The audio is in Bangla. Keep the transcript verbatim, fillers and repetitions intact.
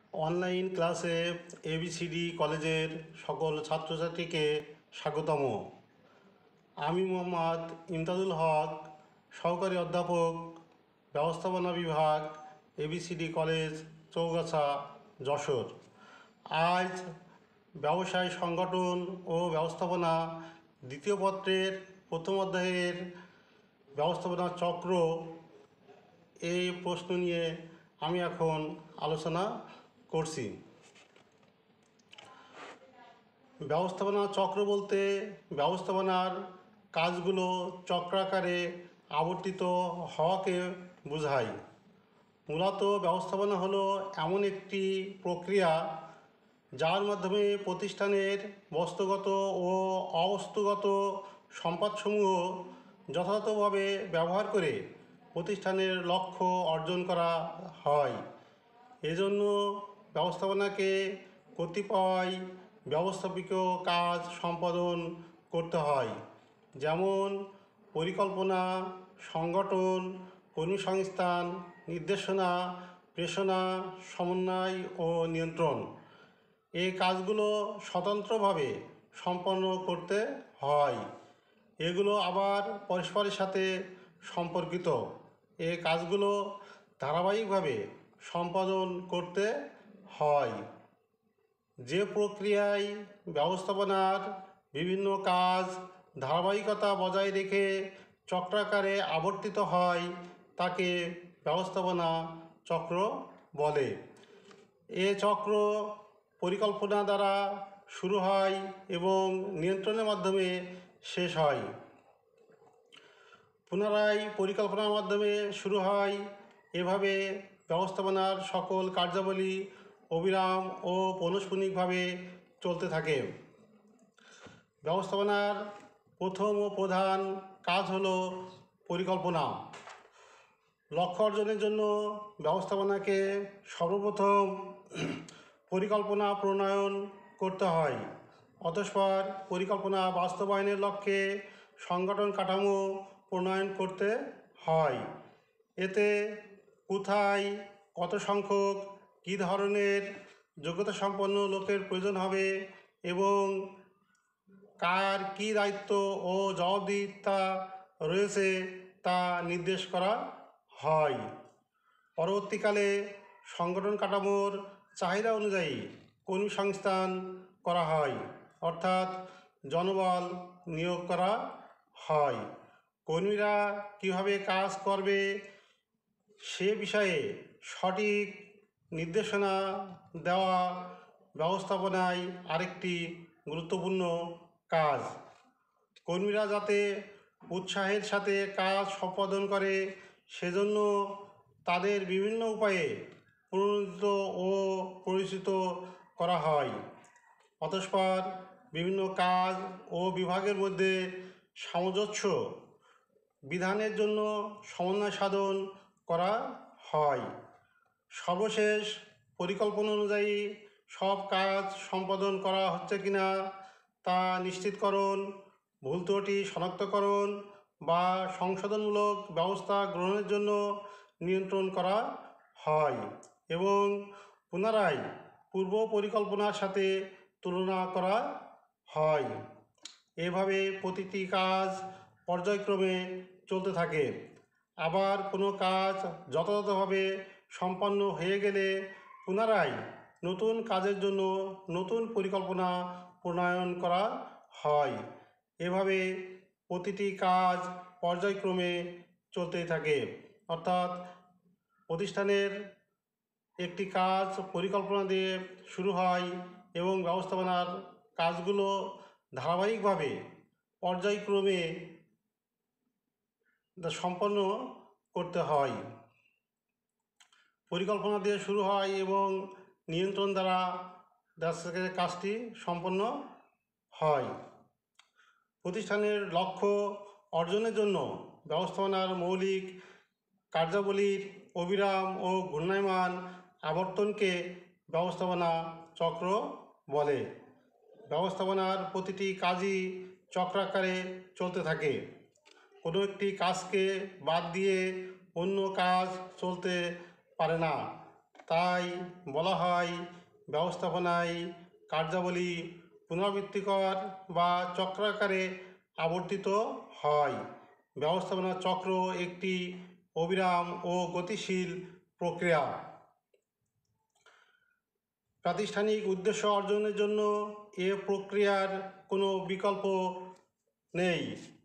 অনলাইন ক্লাসে এবিসিডি কলেজের সকল ছাত্রছাত্রীকে স্বাগতম। আমি মোহাম্মদ ইমতাজুল হক, সহকারী অধ্যাপক, ব্যবস্থাপনা বিভাগ, এবিসিডি কলেজ, চৌগাছা, যশোর। আজ ব্যবসায় সংগঠন ও ব্যবস্থাপনা দ্বিতীয় পত্রের প্রথম অধ্যায়ের ব্যবস্থাপনা চক্র এই প্রশ্ন নিয়ে আমি এখন আলোচনা করছি। ব্যবস্থাপনা চক্র বলতে ব্যবস্থাপনার কাজগুলো চক্রাকারে আবর্তিত হওয়াকে বোঝায়। মূলত ব্যবস্থাপনা হলো এমন একটি প্রক্রিয়া যার মাধ্যমে প্রতিষ্ঠানের বস্তুগত ও অবস্তুগত সম্পদসমূহ যথাযথভাবে ব্যবহার করে প্রতিষ্ঠানের লক্ষ্য অর্জন করা হয়। এজন্য ব্যবস্থাপনাকে কতিপয় ব্যবস্থাপিক কাজ সম্পাদন করতে হয়, যেমন পরিকল্পনা, সংগঠন, কর্মসংস্থান, নির্দেশনা, প্রেষণা, সমন্বয় ও নিয়ন্ত্রণ। এই কাজগুলো স্বতন্ত্রভাবে সম্পন্ন করতে হয়। এগুলো আবার পরস্পরের সাথে সম্পর্কিত। এই কাজগুলো ধারাবাহিকভাবে সম্পাদন করতে হয়। যে প্রক্রিয়ায় ব্যবস্থাপনার বিভিন্ন কাজ ধারাবাহিকতা বজায় রেখে চক্রাকারে আবর্তিত হয় তাকে ব্যবস্থাপনা চক্র বলে। এ চক্র পরিকল্পনা দ্বারা শুরু হয় এবং নিয়ন্ত্রণের মাধ্যমে শেষ হয়। পুনরায় পরিকল্পনার মাধ্যমে শুরু হয়। এভাবে ব্যবস্থাপনার সকল কার্যাবলী অবিরাম ও পৌনঃপুনিকভাবে চলতে থাকে। ব্যবস্থাপনার প্রথম ও প্রধান কাজ হলো পরিকল্পনা। লক্ষ্য অর্জনের জন্য ব্যবস্থাপনাকে সর্বপ্রথম পরিকল্পনা প্রণয়ন করতে হয়। অতঃপর পরিকল্পনা বাস্তবায়নের লক্ষ্যে সংগঠন কাঠামো প্রণয়ন করতে হয়। এতে কোথায়, কত সংখ্যক, কী ধরনের যোগ্যতাসম্পন্ন লোকের প্রয়োজন হবে এবং কার কী দায়িত্ব ও জবাবদিহিতা রয়েছে তা নির্দেশ করা হয়। পরবর্তীকালে সংগঠন কাঠামোর চাহিদা অনুযায়ী কর্মসংস্থান করা হয়, অর্থাৎ জনবল নিয়োগ করা হয়। কর্মীরা কীভাবে কাজ করবে সে বিষয়ে সঠিক নির্দেশনা দেওয়া ব্যবস্থাপনায় আরেকটি গুরুত্বপূর্ণ কাজ। কর্মীরা যাতে উৎসাহের সাথে কাজ সম্পাদন করে সেজন্য তাদের বিভিন্ন উপায়ে প্রণোদিত ও পরিচিত করা হয়। অতঃপর বিভিন্ন কাজ ও বিভাগের মধ্যে সামঞ্জস্য বিধানের জন্য সমন্বয় সাধন করা হয়। সর্বশেষ পরিকল্পনা অনুযায়ী সব কাজ সম্পাদন করা হচ্ছে কিনা তা নিশ্চিতকরণ, ভুল ত্রুটি শনাক্তকরণ বা সংশোধনমূলক ব্যবস্থা গ্রহণের জন্য নিয়ন্ত্রণ করা হয় এবং পুনরায় পূর্ব পরিকল্পনার সাথে তুলনা করা হয়। এভাবে প্রতিটি কাজ পর্যায়ক্রমে চলতে থাকে। আবার কোনো কাজ যথাযথভাবে সম্পন্ন হয়ে গেলে পুনরায় নতুন কাজের জন্য নতুন পরিকল্পনা প্রণয়ন করা হয়। এভাবে প্রতিটি কাজ পর্যায়ক্রমে চলতেই থাকে, অর্থাৎ প্রতিষ্ঠানের একটি কাজ পরিকল্পনা দিয়ে শুরু হয় এবং ব্যবস্থাপনার কাজগুলো ধারাবাহিকভাবে পর্যায়ক্রমে সম্পন্ন করতে হয়। পরিকল্পনা দিয়ে শুরু হয় এবং নিয়ন্ত্রণ দ্বারা কাজটি সম্পন্ন হয়। প্রতিষ্ঠানের লক্ষ্য অর্জনের জন্য ব্যবস্থাপনার মৌলিক কার্যাবলীর অবিরাম ও ঘূর্ণায়মান আবর্তনকে ব্যবস্থাপনা চক্র বলে। ব্যবস্থাপনার প্রতিটি কাজই চক্রাকারে চলতে থাকে। কোনো একটি কাজকে বাদ দিয়ে অন্য কাজ চলতে পারে না। তাই বলা হয় ব্যবস্থাপনায় কার্যাবলী পুনরাবৃত্তিকর বা চক্রাকারে আবর্তিত হয়। ব্যবস্থাপনা চক্র একটি অবিরাম ও গতিশীল প্রক্রিয়া। প্রাতিষ্ঠানিক উদ্দেশ্য অর্জনের জন্য এ প্রক্রিয়ার কোনো বিকল্প নেই।